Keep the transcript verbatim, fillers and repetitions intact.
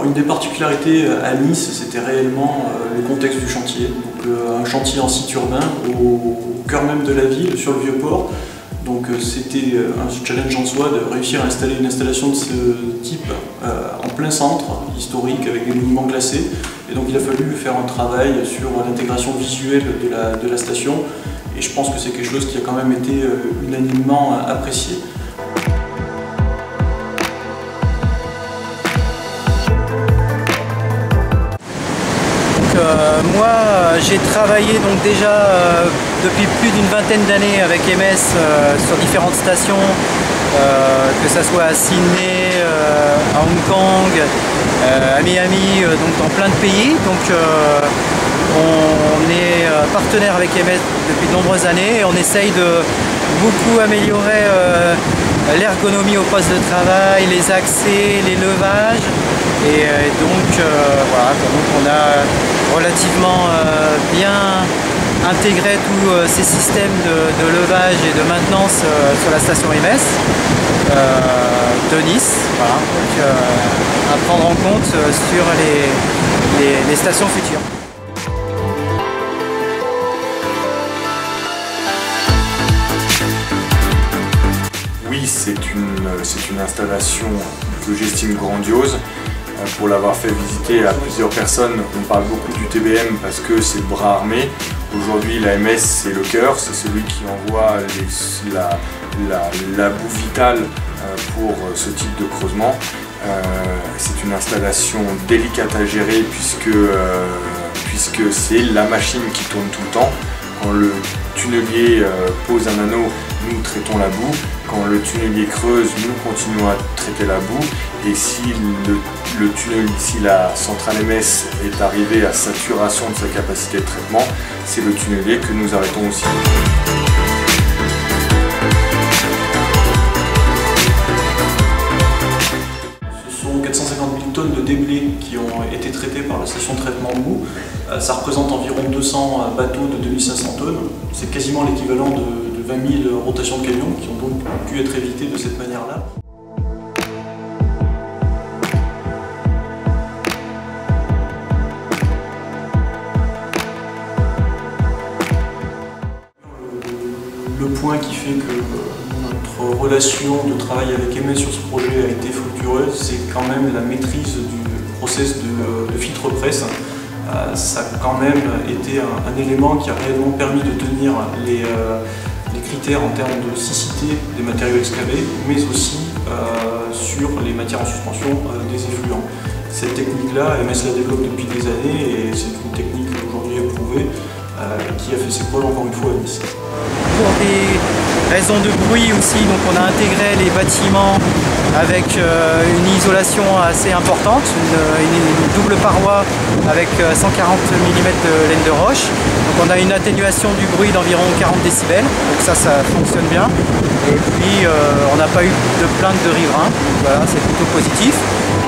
Alors, une des particularités à Nice, c'était réellement euh, le contexte du chantier. Donc, euh, un chantier en site urbain au, au cœur même de la ville, sur le Vieux-Port. Donc euh, c'était un challenge en soi de réussir à installer une installation de ce type euh, en plein centre historique avec des monuments classés. Et donc il a fallu faire un travail sur l'intégration visuelle de la, de la station. Et je pense que c'est quelque chose qui a quand même été euh, unanimement apprécié. Euh, moi, j'ai travaillé donc déjà euh, depuis plus d'une vingtaine d'années avec M S euh, sur différentes stations, euh, que ce soit à Sydney, euh, à Hong Kong, euh, à Miami, euh, donc dans plein de pays. Donc euh, on est partenaire avec M S depuis de nombreuses années et on essaye de beaucoup améliorer euh, l'ergonomie au poste de travail, les accès, les levages. Et euh, donc euh, voilà, donc on a relativement euh, bien intégré tous euh, ces systèmes de, de levage et de maintenance euh, sur la station M S euh, de Nice, voilà, donc euh, à prendre en compte euh, sur les, les, les stations futures. Oui, c'est une, c'est une installation que j'estime grandiose. Pour l'avoir fait visiter à plusieurs personnes, on parle beaucoup du T B M parce que c'est le bras armé. Aujourd'hui, la M S, c'est le cœur, c'est celui qui envoie les, la, la, la boue vitale pour ce type de creusement. C'est une installation délicate à gérer puisque, puisque c'est la machine qui tourne tout le temps. Quand le tunnelier pose un anneau, nous traitons la boue. Quand le tunnelier creuse, nous continuons à traiter la boue. Et si, le, le tunnel, si la centrale M S est arrivée à saturation de sa capacité de traitement, c'est le tunnelier que nous arrêtons aussi. Ce sont quatre cent cinquante mille tonnes de déblais qui ont été traités par la station de traitement de boue. Ça représente environ deux cents bateaux de deux mille cinq cents tonnes. C'est quasiment l'équivalent de, de vingt mille rotations de camions qui ont donc pu être évitées de cette manière-là. Le point qui fait que notre relation de travail avec M S sur ce projet a été fructueuse, c'est quand même la maîtrise du process de, de filtre presse. Euh, ça a quand même été un, un élément qui a réellement permis de tenir les, euh, les critères en termes de siccité des matériaux excavés, mais aussi euh, sur les matières en suspension euh, des effluents. Cette technique-là, M S la développe depuis des années et c'est une technique aujourd'hui éprouvée euh, qui a fait ses preuves encore une fois à Nice. Pour des raisons de bruit aussi, donc on a intégré les bâtiments avec euh, une isolation assez importante, une, une, une double paroi avec cent quarante millimètres de laine de roche. Donc on a une atténuation du bruit d'environ quarante décibels, donc ça, ça fonctionne bien. Et puis euh, on n'a pas eu de plainte de riverains, donc voilà, c'est plutôt positif.